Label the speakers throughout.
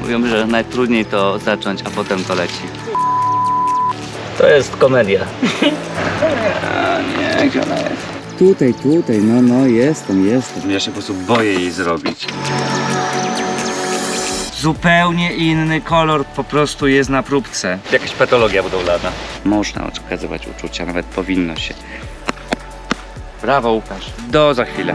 Speaker 1: Mówią, że najtrudniej to zacząć, a potem to leci. To jest komedia. Nie, gdzie ona jest? Tutaj, no, jestem. Ja się po prostu boję jej zrobić. Zupełnie inny kolor po prostu jest na próbce. Jakaś patologia budowlana. Można okazywać uczucia, nawet powinno się. Brawo, Łukasz. Do za chwilę.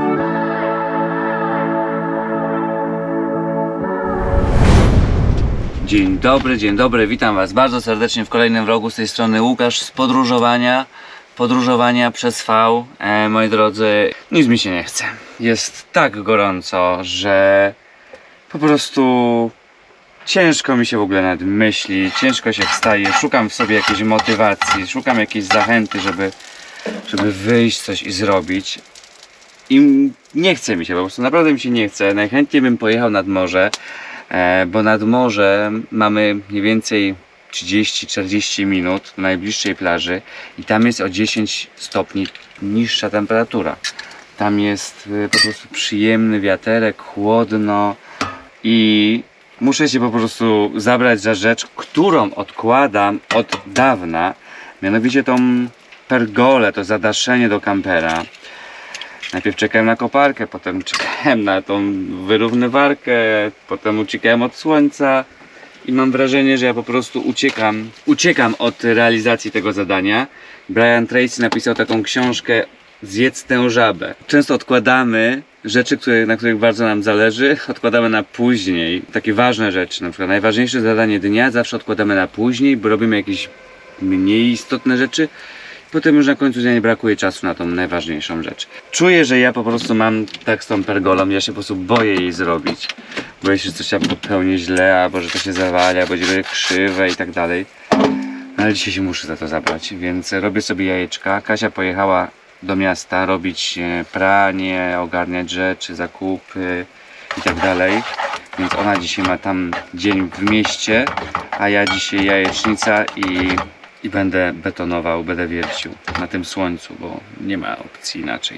Speaker 1: Dzień dobry, witam was bardzo serdecznie w kolejnym vlogu. Z tej strony Łukasz z podróżowania przez V. Moi drodzy, nic mi się nie chce. Jest tak gorąco, że po prostu ciężko mi się w ogóle nawet myśli, ciężko się wstaje, szukam w sobie jakiejś motywacji, szukam jakiejś zachęty, żeby wyjść coś i zrobić. I nie chce mi się, po prostu naprawdę mi się nie chce. Najchętniej bym pojechał nad morze, bo nad morze mamy mniej więcej 30-40 minut do najbliższej plaży i tam jest o 10 stopni niższa temperatura. Tam jest po prostu przyjemny wiaterek, chłodno i muszę się po prostu zabrać za rzecz, którą odkładam od dawna, mianowicie tą pergolę, to zadaszenie do kampera. Najpierw czekałem na koparkę, potem czekałem na tą wyrównywarkę, potem uciekałem od słońca i mam wrażenie, że ja po prostu uciekam od realizacji tego zadania. Brian Tracy napisał taką książkę Zjedz tę żabę. Często odkładamy rzeczy, na których bardzo nam zależy, odkładamy na później. Takie ważne rzeczy, na przykład najważniejsze zadanie dnia zawsze odkładamy na później, bo robimy jakieś mniej istotne rzeczy. Potem już na końcu dnia nie brakuje czasu na tą najważniejszą rzecz. Czuję, że ja po prostu mam tak z tą pergolą, ja się po prostu boję jej zrobić. Boję się, że coś tam popełnię źle, albo że to się zawali, albo będzie krzywe i tak dalej. Ale dzisiaj się muszę za to zabrać, więc robię sobie jajeczka. Kasia pojechała do miasta robić pranie, ogarniać rzeczy, zakupy i tak dalej. Więc ona dzisiaj ma tam dzień w mieście, a ja dzisiaj jajecznica i będę betonował, będę wiercił na tym słońcu, bo nie ma opcji inaczej.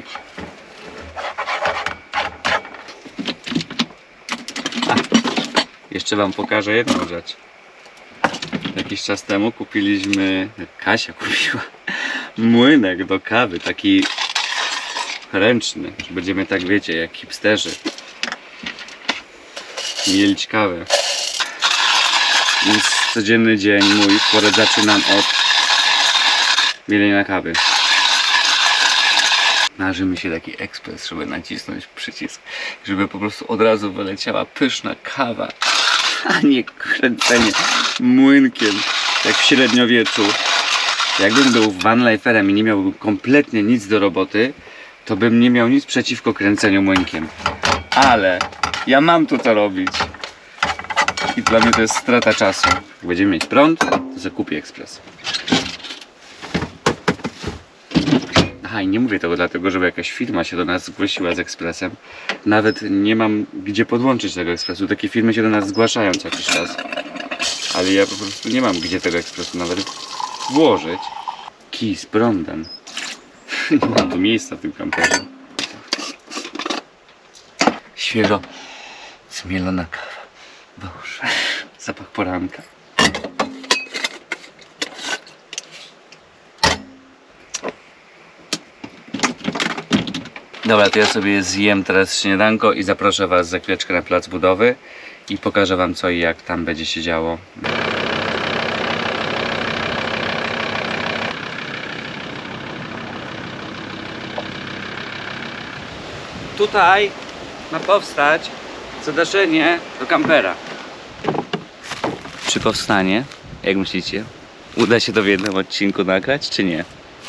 Speaker 1: Jeszcze wam pokażę jedną rzecz. Jakiś czas temu Kasia kupiła młynek do kawy, taki ręczny, że będziemy tak, wiecie, jak hipsterzy mielić kawę. Więc codzienny dzień mój zaczynam od mielenia kawy. Marzy mi się taki ekspres, żeby nacisnąć przycisk, żeby po prostu od razu wyleciała pyszna kawa, a nie kręcenie młynkiem, jak w średniowieczu. Jakbym był vanliferem i nie miałbym kompletnie nic do roboty, to bym nie miał nic przeciwko kręceniu młynkiem. Ale ja mam tu co robić. I dla mnie to jest strata czasu. Jak będziemy mieć prąd, to zakupię ekspres. Aha, i nie mówię tego dlatego, żeby jakaś firma się do nas zgłosiła z ekspresem. Nawet nie mam gdzie podłączyć tego ekspresu. Takie firmy się do nas zgłaszają co jakiś czas. Ale ja po prostu nie mam gdzie tego ekspresu nawet włożyć. Kij z prądem. Nie mam tu miejsca w tym kamperze. Świeżo zmielona kawa. Boże, zapach poranka. Dobra, to ja sobie zjem teraz śniadanko i zaproszę was za chwileczkę na plac budowy i pokażę wam co i jak tam będzie się działo. Tutaj ma powstać zadaszenie do kampera. Czy powstanie? Jak myślicie? Uda się to w jednym odcinku nagrać, czy nie?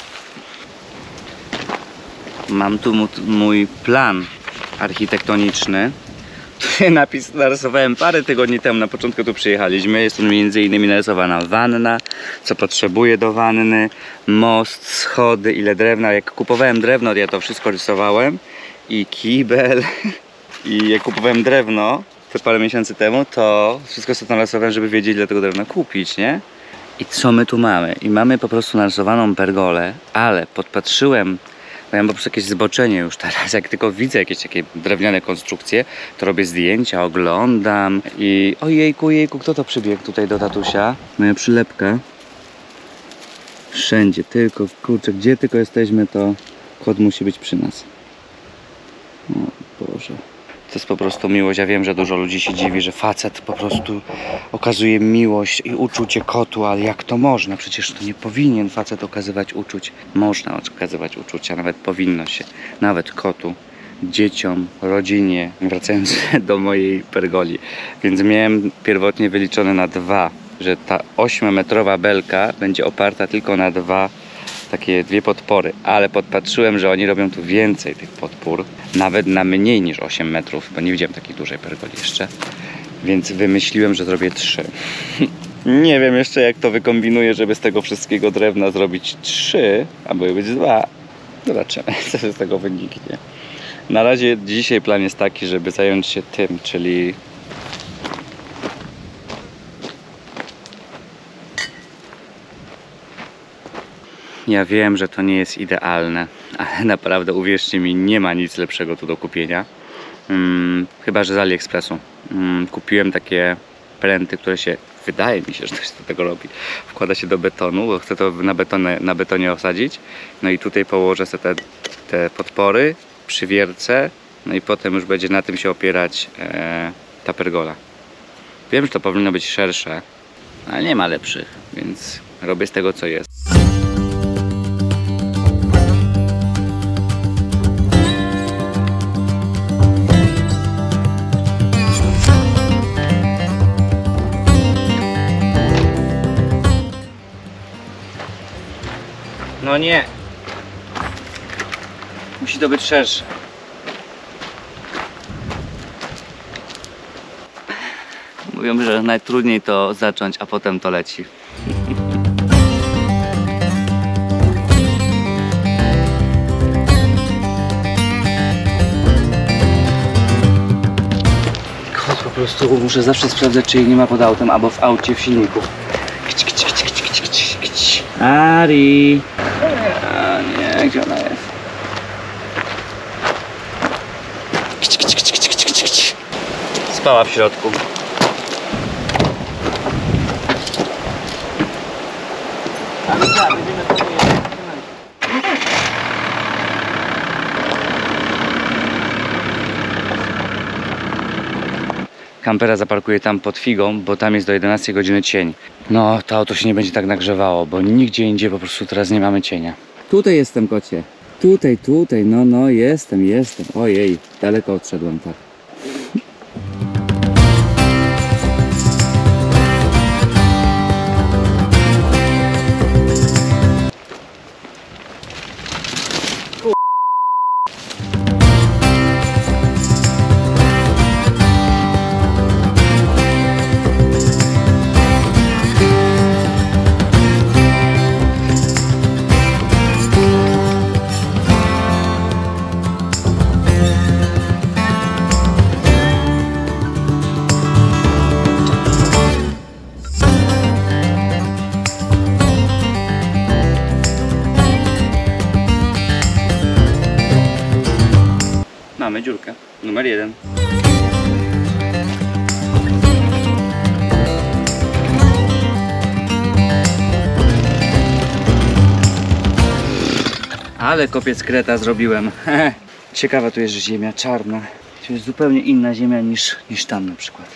Speaker 1: Mam tu mój plan architektoniczny. Tu narysowałem parę tygodni temu, na początku tu przyjechaliśmy. Jest tu między innymi narysowana wanna, co potrzebuję do wanny, most, schody, ile drewna. Jak kupowałem drewno, ja to wszystko rysowałem. I kibel. I jak kupowałem drewno te parę miesięcy temu, to wszystko sobie tam narysowałem, żeby wiedzieć, ile tego drewna kupić, nie? I co my tu mamy? I mamy po prostu narysowaną pergolę, ale podpatrzyłem Ja mam po prostu jakieś zboczenie już teraz. Jak tylko widzę jakieś takie drewniane konstrukcje, to robię zdjęcia, oglądam i ojejku, jejku, kto to przybiegł tutaj do tatusia? Moja przylepka. Wszędzie, tylko, kurczę, gdzie tylko jesteśmy, to kot musi być przy nas. O Boże. To jest po prostu miłość. Ja wiem, że dużo ludzi się dziwi, że facet po prostu okazuje miłość i uczucie kotu, ale jak to można? Przecież to nie powinien facet okazywać uczuć. Można okazywać uczucia, nawet powinno się. Nawet kotu, dzieciom, rodzinie. Wracając do mojej pergoli. Więc miałem pierwotnie wyliczone na 2, że ta 8-metrowa belka będzie oparta tylko na dwie podpory, ale podpatrzyłem, że oni robią tu więcej tych podpór, nawet na mniej niż 8 metrów, bo nie widziałem takiej dużej pergoli jeszcze, więc wymyśliłem, że zrobię 3. Nie wiem jeszcze, jak to wykombinuję, żeby z tego wszystkiego drewna zrobić 3, albo być 2. Zobaczymy, co się z tego wyniknie. Na razie dzisiaj plan jest taki, żeby zająć się tym, czyli ja wiem, że to nie jest idealne, ale naprawdę uwierzcie mi, nie ma nic lepszego tu do kupienia. Chyba że z AliExpressu. Kupiłem takie pręty, które się, wydaje mi się, że ktoś do tego robi. Wkłada się do betonu, bo chcę to na betonie osadzić. No i tutaj położę sobie te podpory, przywiercę, no i potem już będzie na tym się opierać ta pergola. Wiem, że to powinno być szersze, ale nie ma lepszych, więc robię z tego, co jest. No nie. Musi to być szersze. Mówią, że najtrudniej to zacząć, a potem to leci. Po prostu muszę zawsze sprawdzać, czy jej nie ma pod autem, albo w aucie, w silniku. Ari! A nie, gdzie ona jest? Spała w środku. Kampera zaparkuję tam pod figą, bo tam jest do 11 godziny cień. No, to auto się nie będzie tak nagrzewało, bo nigdzie indziej po prostu teraz nie mamy cienia. Tutaj jestem, kocie. Tutaj, no, jestem. Ojej, daleko odszedłem, tak. Mamy dziurkę, numer 1. Ale kopiec kreta zrobiłem. Ciekawa tu jest ziemia czarna. To jest zupełnie inna ziemia niż tam na przykład.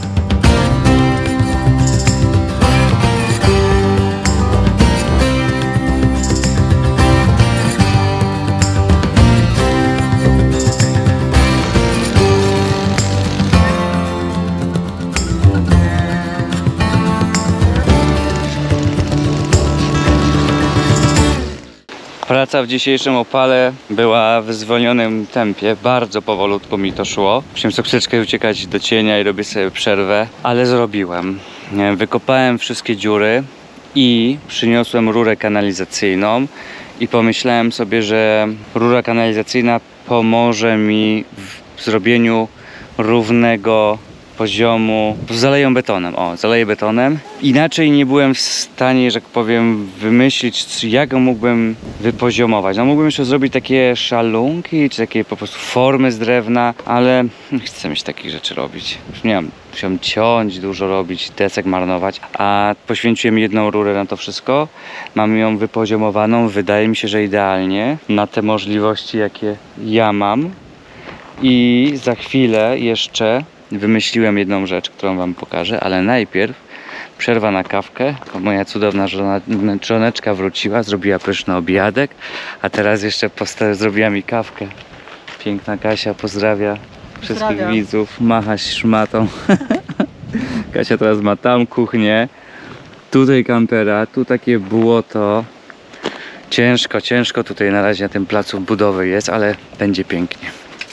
Speaker 1: Praca w dzisiejszym opale była w zwolnionym tempie, bardzo powolutku mi to szło. Musiałem co chwileczkę uciekać do cienia i robię sobie przerwę, ale zrobiłem. Wykopałem wszystkie dziury i przyniosłem rurę kanalizacyjną i pomyślałem sobie, że rura kanalizacyjna pomoże mi w zrobieniu równego poziomu, zaleję betonem, zaleję betonem. Inaczej nie byłem w stanie, że tak powiem, wymyślić, jak mógłbym wypoziomować. No mógłbym jeszcze zrobić takie szalunki, czy takie po prostu formy z drewna, ale nie chcę mieć takich rzeczy robić. Już nie mam, musiałem ciąć, dużo robić, desek marnować, a poświęciłem jedną rurę na to wszystko. Mam ją wypoziomowaną, wydaje mi się, że idealnie na te możliwości, jakie ja mam. I za chwilę jeszcze wymyśliłem jedną rzecz, którą wam pokażę, ale najpierw przerwa na kawkę. Moja cudowna żoneczka wróciła, zrobiła pyszny obiadek, a teraz jeszcze zrobiła mi kawkę. Piękna Kasia pozdrawia wszystkich widzów, macha szmatą. Kasia teraz ma tam kuchnię, tutaj kampera, tu takie błoto. Ciężko tutaj na razie na tym placu budowy jest, ale będzie pięknie.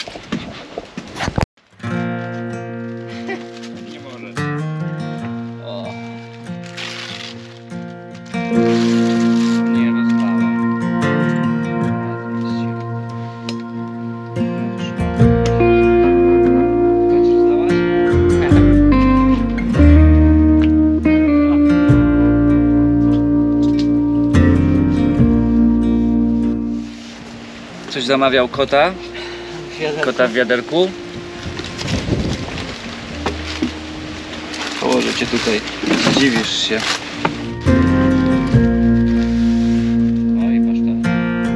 Speaker 1: Coś zamawiał kota w wiaderku. Położę cię tutaj, zdziwisz się. No i masz to.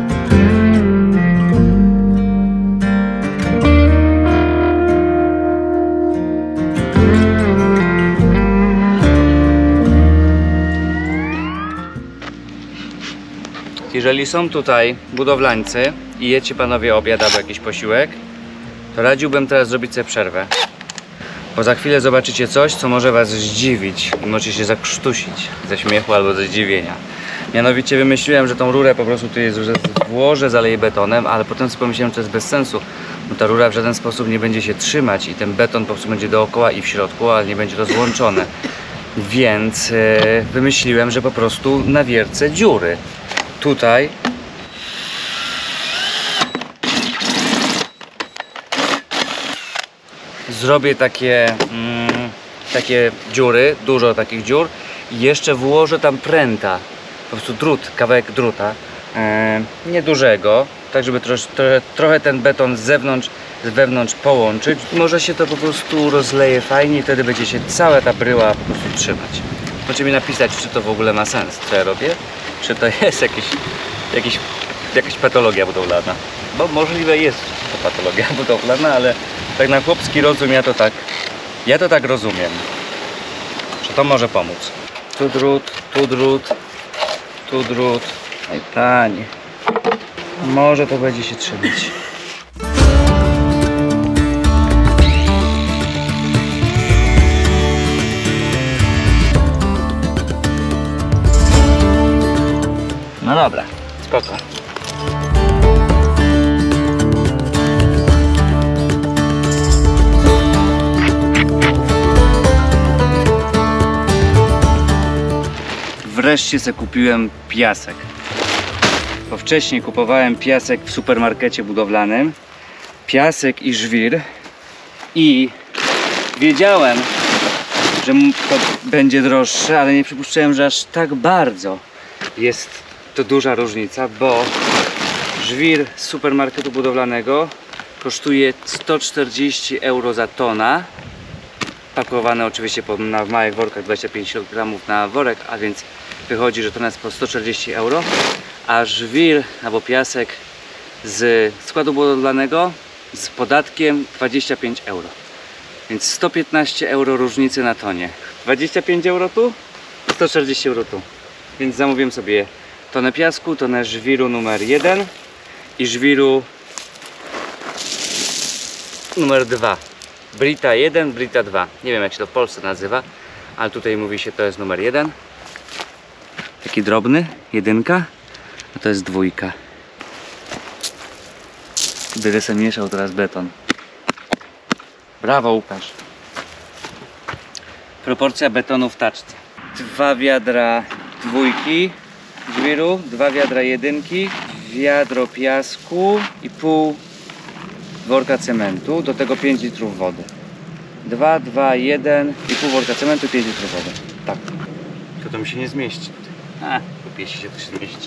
Speaker 1: Jeżeli są tutaj budowlańcy i jecie panowie obiad albo jakiś posiłek, to radziłbym teraz zrobić sobie przerwę. Bo za chwilę zobaczycie coś, co może was zdziwić i możecie się zakrztusić ze śmiechu albo ze zdziwienia. Mianowicie wymyśliłem, że tą rurę po prostu tutaj włożę, zaleję betonem, ale potem sobie pomyślałem, że to jest bez sensu. Bo ta rura w żaden sposób nie będzie się trzymać i ten beton po prostu będzie dookoła i w środku, ale nie będzie to złączone. Więc wymyśliłem, że po prostu nawiercę dziury. Tutaj zrobię takie dziury, dużo takich dziur i jeszcze włożę tam pręta, po prostu drut, kawałek druta, niedużego, tak żeby trochę ten beton z wewnątrz połączyć. Może się to po prostu rozleje fajnie i wtedy będzie się cała ta bryła po prostu trzymać. Możecie mi napisać, czy to w ogóle ma sens, co ja robię, czy to jest jakaś patologia budowlana. Bo możliwe jest to patologia budowlana, ale tak na chłopski rozum ja to tak rozumiem, że to może pomóc. Tu drut, tu drut, tu drut. Ej, panie. Może to będzie się trzymać. No dobra, spoko. Wreszcie sobie kupiłem piasek. Bo wcześniej kupowałem piasek w supermarkecie budowlanym. Piasek i żwir. I wiedziałem, że to będzie droższe, ale nie przypuszczałem, że aż tak bardzo jest to duża różnica, bo żwir z supermarketu budowlanego kosztuje 140 euro za tona. Pakowane oczywiście w małych workach, 25 kg na worek, a więc wychodzi, że tona jest po 140 euro, a żwir albo piasek z składu budowlanego z podatkiem 25 euro. Więc 115 euro różnicy na tonie. 25 euro tu, 140 euro tu. Więc zamówiłem sobie tonę piasku, tonę żwiru numer 1 i żwiru numer 2. Brita 1, Brita 2. Nie wiem, jak się to w Polsce nazywa, ale tutaj mówi się, to jest numer 1. Taki drobny, 1, a to jest 2. Będę sobie mieszał teraz beton. Brawo, Łukasz. Proporcja betonu w taczce. 2 wiadra 2 żwiru, 2 wiadra 1, wiadro piasku i pół worka cementu, do tego 5 litrów wody. 2, 2, 1 i pół worka cementu, 5 litrów wody. Tak. To mi się nie zmieści. Jeśli się to się zmieści.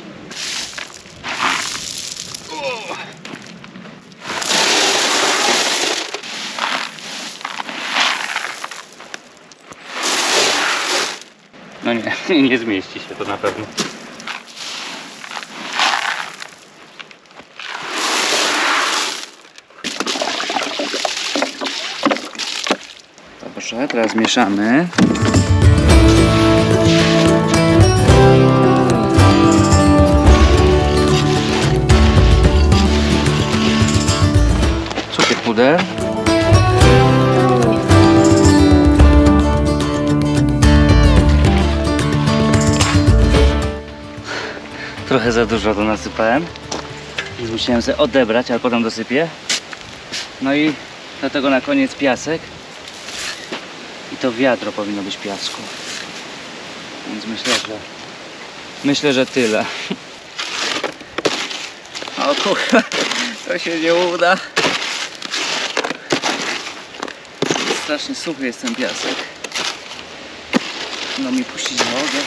Speaker 1: No nie, nie zmieści się to na pewno. Dobrze, teraz mieszamy. Cukier puder. Trochę za dużo to nasypałem. Musiałem sobie odebrać, ale potem dosypię. No i do tego na koniec piasek. I to wiadro powinno być piasku. Więc myślę, że tyle. O kurwa, to się nie uda. Strasznie suchy jest ten piasek. No mi puścić wodę.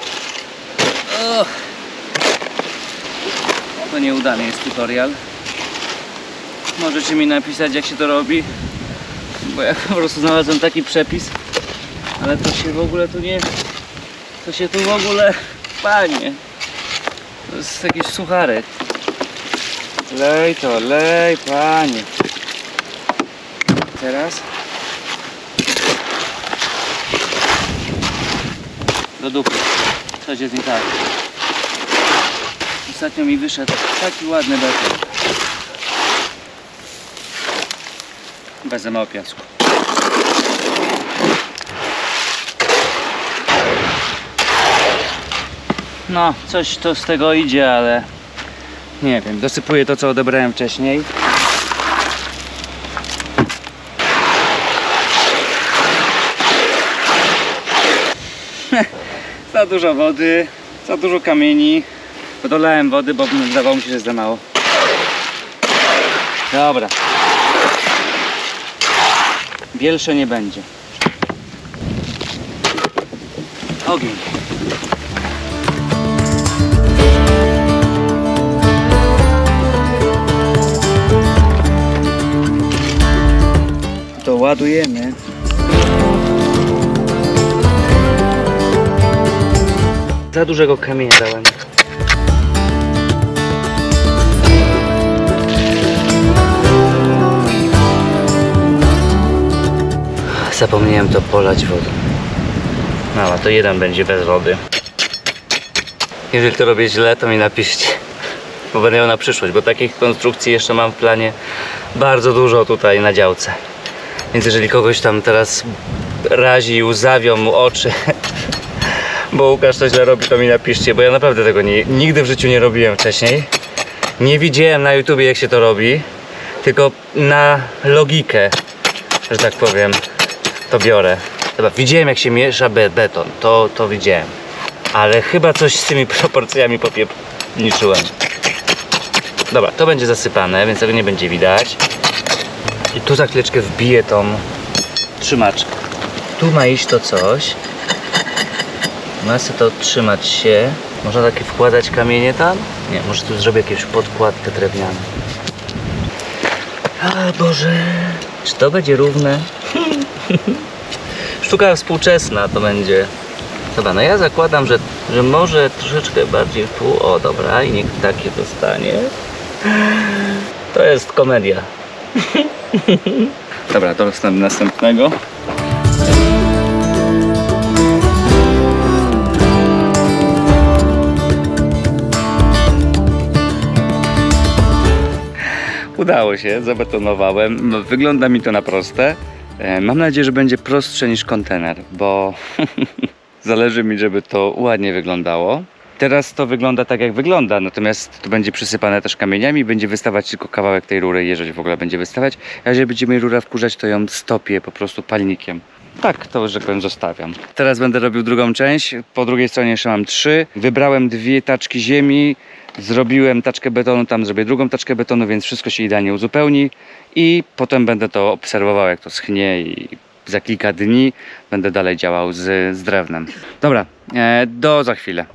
Speaker 1: To nieudany jest tutorial. Możecie mi napisać, jak się to robi, bo ja po prostu znalazłem taki przepis, ale to się w ogóle tu nie... To się tu w ogóle... Panie, to jest jakiś sucharek. Lej to, lej, panie. Teraz do dupy. Coś jest nie tak. Ostatnio mi wyszedł taki ładny beton. Bez za mało piasku. No, coś to z tego idzie, ale nie wiem, dosypuję to, co odebrałem wcześniej. Za dużo wody, za dużo kamieni. Dolałem wody, bo wydawało mi się, że jest za mało. Dobra. Bielsze nie będzie. Ogień. To ładujemy. Za dużego kamienia dałem. Zapomniałem to polać wodą. No, to jeden będzie bez wody. Jeżeli to robię źle, to mi napiszcie, bo będę miał na przyszłość, bo takich konstrukcji jeszcze mam w planie bardzo dużo tutaj na działce. Więc jeżeli kogoś tam teraz razi, łzawią mu oczy, bo Łukasz to źle robi, to mi napiszcie, bo ja naprawdę tego nigdy w życiu nie robiłem wcześniej. Nie widziałem na YouTubie, jak się to robi, tylko na logikę, że tak powiem, to biorę. Dobra, widziałem, jak się miesza beton, to widziałem. Ale chyba coś z tymi proporcjami popiepniczyłem. Dobra, to będzie zasypane, więc tego nie będzie widać. I tu za chwileczkę wbiję tą trzymaczkę. Tu ma iść to coś. Ma sobie to trzymać się. Można takie wkładać kamienie tam? Nie, może tu zrobię jakąś podkładkę drewnianą. A Boże, czy to będzie równe? Sztuka współczesna to będzie. Dobra, no ja zakładam, że może troszeczkę bardziej w pół. O, dobra, i niech takie dostanie. To jest komedia. Dobra, to następnego. Udało się, zabetonowałem. Wygląda mi to na proste. Mam nadzieję, że będzie prostsze niż kontener, bo zależy mi, żeby to ładnie wyglądało. Teraz to wygląda tak, jak wygląda, natomiast to będzie przysypane też kamieniami, będzie wystawać tylko kawałek tej rury, jeżeli w ogóle będzie wystawać. A jeżeli będziemy rurę wkurzać, to ją stopię po prostu palnikiem. Tak, to, że powiem, zostawiam. Teraz będę robił drugą część. Po drugiej stronie jeszcze mam 3. Wybrałem 2 taczki ziemi. Zrobiłem taczkę betonu, tam zrobię drugą taczkę betonu, więc wszystko się idealnie uzupełni. I potem będę to obserwował, jak to schnie i za kilka dni będę dalej działał z drewnem. Dobra, do za chwilę.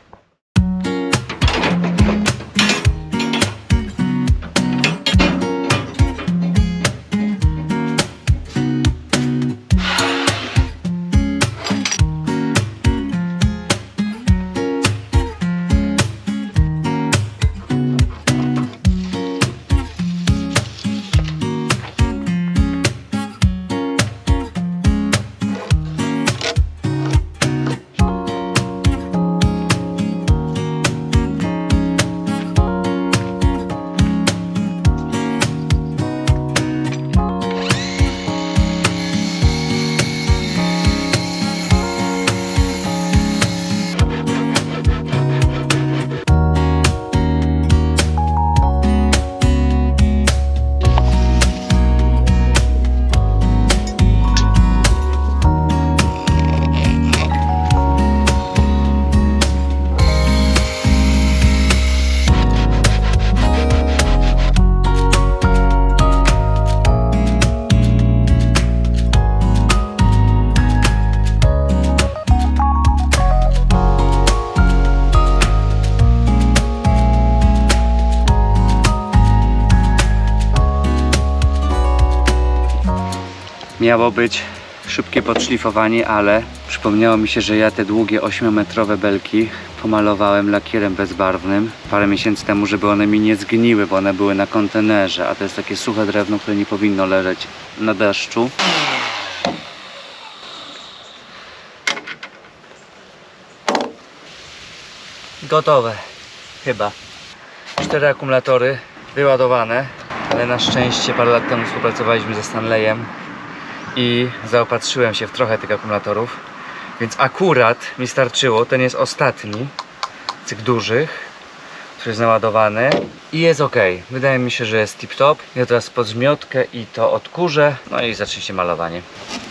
Speaker 1: Miało być szybkie podszlifowanie, ale przypomniało mi się, że ja te długie 8-metrowe belki pomalowałem lakierem bezbarwnym parę miesięcy temu, żeby one mi nie zgniły, bo one były na kontenerze, a to jest takie suche drewno, które nie powinno leżeć na deszczu. Gotowe, chyba. 4 akumulatory wyładowane, ale na szczęście parę lat temu współpracowaliśmy ze Stanleyem i zaopatrzyłem się w trochę tych akumulatorów, więc akurat mi starczyło. Ten jest ostatni z tych dużych, który jest naładowany i jest ok. Wydaje mi się, że jest tip top. Ja teraz pod zmiotkę i to odkurzę, no i zacznie się malowanie.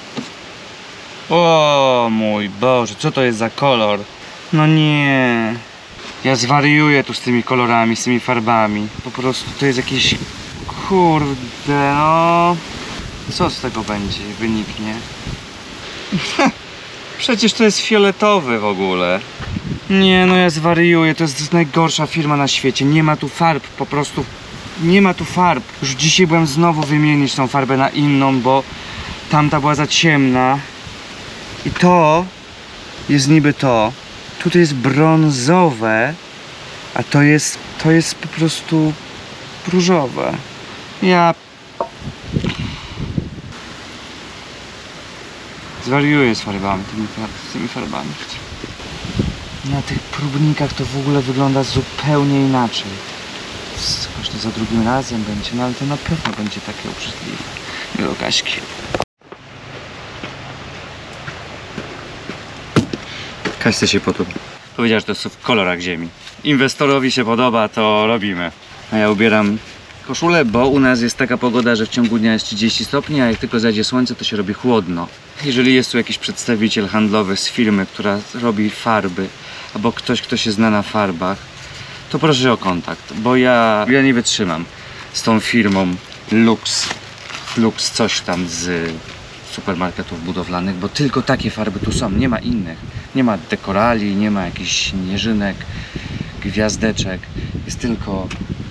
Speaker 1: O mój Boże, co to jest za kolor? No nie, ja zwariuję tu z tymi kolorami, z tymi farbami. Po prostu to jest jakieś, kurde, no co z tego będzie, wyniknie? Przecież to jest fioletowy w ogóle. Nie, no ja zwariuję, to jest najgorsza firma na świecie. Nie ma tu farb, po prostu nie ma tu farb. Już dzisiaj byłem znowu wymienić tą farbę na inną, bo tamta była za ciemna. I to jest niby to. Tutaj jest brązowe, a to jest po prostu różowe. Ja zwariuję z farbami, tymi farbami. Na tych próbnikach to w ogóle wygląda zupełnie inaczej. Chyba, że to za drugim razem będzie, no ale to na pewno będzie takie obrzydliwe. Do Kaśki. Kaśce się potu. Powiedział, że to jest w kolorach ziemi. Inwestorowi się podoba, to robimy. A ja ubieram koszulę, bo u nas jest taka pogoda, że w ciągu dnia jest 30 stopni, a jak tylko zajdzie słońce, to się robi chłodno. Jeżeli jest tu jakiś przedstawiciel handlowy z firmy, która robi farby, albo ktoś, kto się zna na farbach, to proszę o kontakt, bo ja nie wytrzymam z tą firmą Lux coś tam z supermarketów budowlanych, bo tylko takie farby tu są, nie ma innych. Nie ma dekorali, nie ma jakichś śnieżynek, gwiazdeczek, jest tylko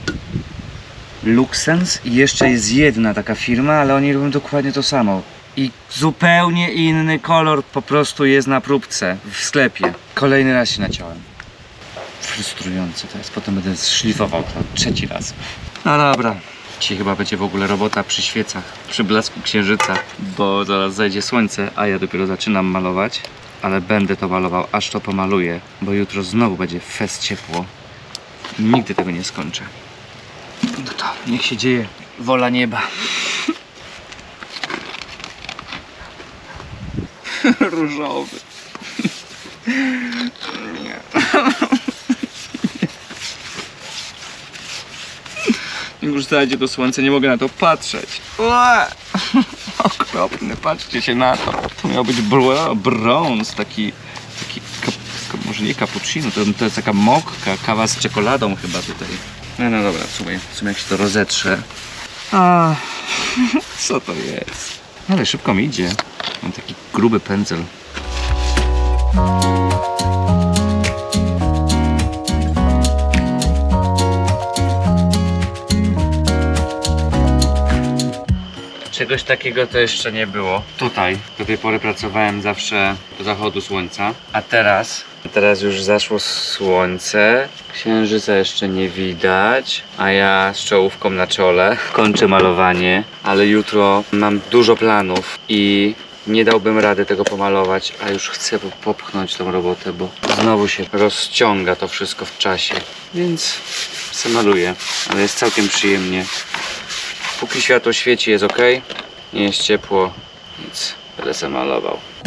Speaker 1: Luxens i jeszcze jest jedna taka firma, ale oni robią dokładnie to samo. I zupełnie inny kolor po prostu jest na próbce w sklepie. Kolejny raz się naciąłem. Frustrujące to jest, potem będę szlifował to 3. raz. No dobra, dzisiaj chyba będzie w ogóle robota przy świecach, przy blasku księżyca, bo zaraz zajdzie słońce, a ja dopiero zaczynam malować. Ale będę to malował, aż to pomaluję, bo jutro znowu będzie fest ciepło. I nigdy tego nie skończę. No to niech się dzieje wola nieba. Różowy. Nie. Już zajdzie to słońce, nie mogę na to patrzeć. Okropny, patrzcie się na to. To miał być brąz, taki może nie cappuccino, to jest taka mokka, kawa z czekoladą chyba tutaj. No dobra, w sumie jak się to rozetrze. Co to jest? Ale szybko mi idzie. Mam taki gruby pędzel. Czegoś takiego to jeszcze nie było. Tutaj do tej pory pracowałem zawsze do zachodu słońca, a teraz już zaszło słońce. Księżyca jeszcze nie widać, a ja z czołówką na czole kończę malowanie, ale jutro mam dużo planów i nie dałbym rady tego pomalować, a już chcę popchnąć tą robotę, bo znowu się rozciąga to wszystko w czasie, więc zamaluję, ale jest całkiem przyjemnie. Póki światło świeci, jest ok, nie jest ciepło, więc będę zamalował.